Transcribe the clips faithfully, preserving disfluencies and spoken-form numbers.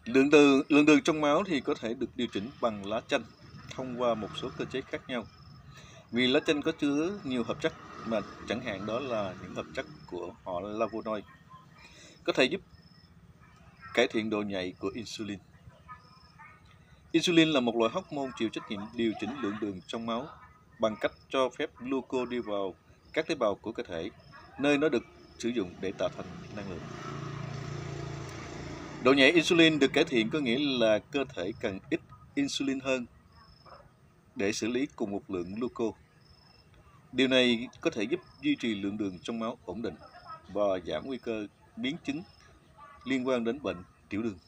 Lượng đường lượng đường trong máu thì có thể được điều chỉnh bằng lá chanh thông qua một số cơ chế khác nhau. Vì lá chanh có chứa nhiều hợp chất, mà chẳng hạn đó là những hợp chất của họ flavonoid, có thể giúp cải thiện độ nhạy của insulin. Insulin là một loại hormone chịu trách nhiệm điều chỉnh lượng đường trong máu bằng cách cho phép glucose đi vào các tế bào của cơ thể, nơi nó được sử dụng để tạo thành năng lượng. Độ nhạy insulin được cải thiện có nghĩa là cơ thể cần ít insulin hơn để xử lý cùng một lượng glucose. Điều này có thể giúp duy trì lượng đường trong máu ổn định và giảm nguy cơ biến chứng liên quan đến bệnh tiểu đường.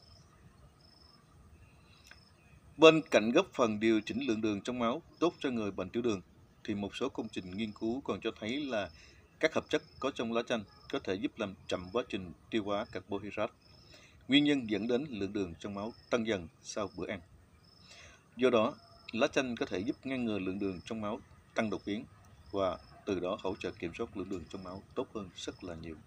Bên cạnh góp phần điều chỉnh lượng đường trong máu tốt cho người bệnh tiểu đường, thì một số công trình nghiên cứu còn cho thấy là các hợp chất có trong lá chanh có thể giúp làm chậm quá trình tiêu hóa carbohydrate, nguyên nhân dẫn đến lượng đường trong máu tăng dần sau bữa ăn. Do đó, lá chanh có thể giúp ngăn ngừa lượng đường trong máu tăng đột biến và từ đó hỗ trợ kiểm soát lượng đường trong máu tốt hơn rất là nhiều.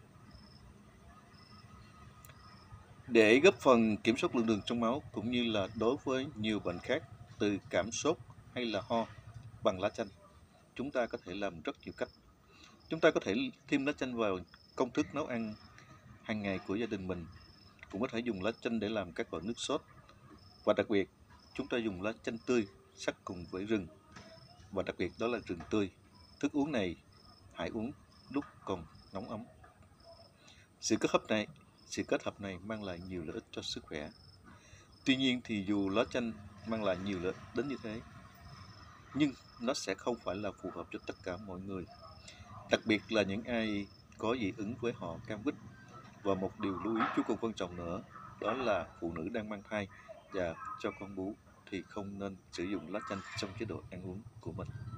Để góp phần kiểm soát lượng đường trong máu cũng như là đối với nhiều bệnh khác từ cảm sốt hay là ho bằng lá chanh, chúng ta có thể làm rất nhiều cách. Chúng ta có thể thêm lá chanh vào công thức nấu ăn hàng ngày của gia đình mình, cũng có thể dùng lá chanh để làm các loại nước sốt, và đặc biệt chúng ta dùng lá chanh tươi sắc cùng với rừng, và đặc biệt đó là rừng tươi. Thức uống này hãy uống lúc còn nóng ấm. Sự kết hợp này, sự kết hợp này mang lại nhiều lợi ích cho sức khỏe. Tuy nhiên thì dù lá chanh mang lại nhiều lợi ích đến như thế, nhưng nó sẽ không phải là phù hợp cho tất cả mọi người, đặc biệt là những ai có dị ứng với họ cam quýt. Và một điều lưu ý chú cùng quan trọng nữa, đó là phụ nữ đang mang thai và cho con bú thì không nên sử dụng lá chanh trong chế độ ăn uống của mình.